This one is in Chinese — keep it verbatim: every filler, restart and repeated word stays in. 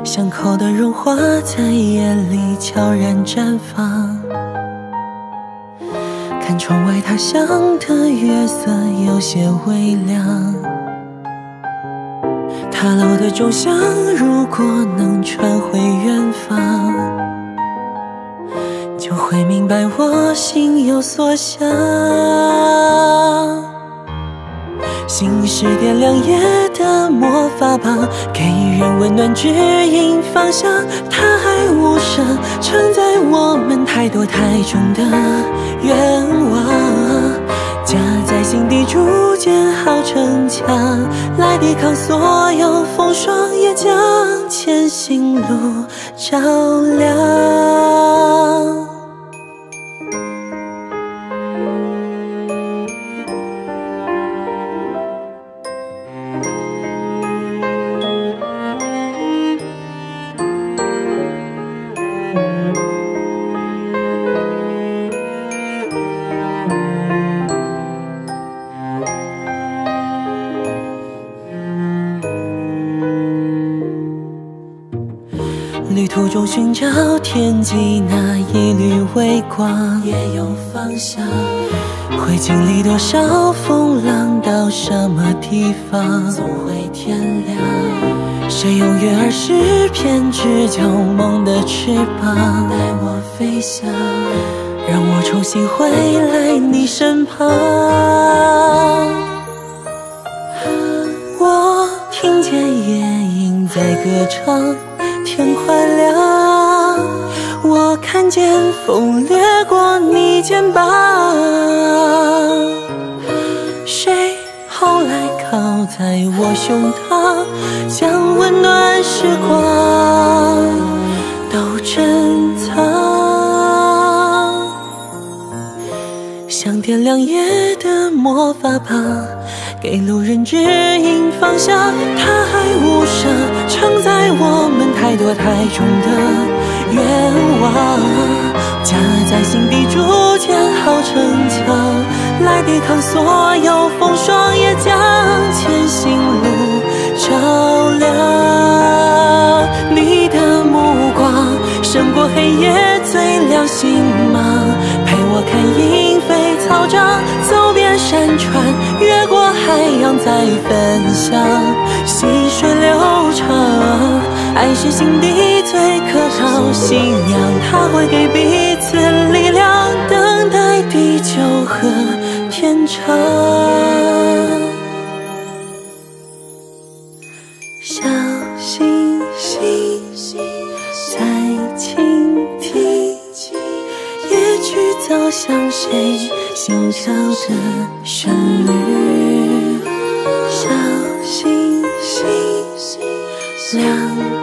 巷口的绒花在夜里悄然绽放，看窗外他乡的月色有些微亮。塔楼的钟响如果能传回远方，就会明白我心有所想。心是点亮夜的魔法棒，给人温暖指引方向。它还无声承载我们太多太重的愿望，夹在心底筑建好城墙，来抵抗所有风霜，也将前行路照亮。旅途中寻找天际那一缕微光，也有方向，会经历多少风浪，到什么地方，总会天亮。谁用悦耳诗篇织就梦的翅膀，带我飞翔，让我重新回来你身旁。我听见夜莺在歌唱，天快亮，我看见风掠过你肩膀。谁后来靠在我胸膛，将温暖时光都珍藏，像点亮夜的魔法棒，给路人指引方向。它还无声承载我们太多太重的愿望，夹在心底筑建好城墙，来抵抗所有风霜，也将前行路照亮。你的目光胜过黑夜最亮星芒，陪我看鹰飞草长，走遍山川，越过海洋再分享。细水流长，爱是心底最可靠信仰，它会给彼此力量，等待地久和天长。小星星在倾听，夜曲走向谁心跳的旋律。小星星亮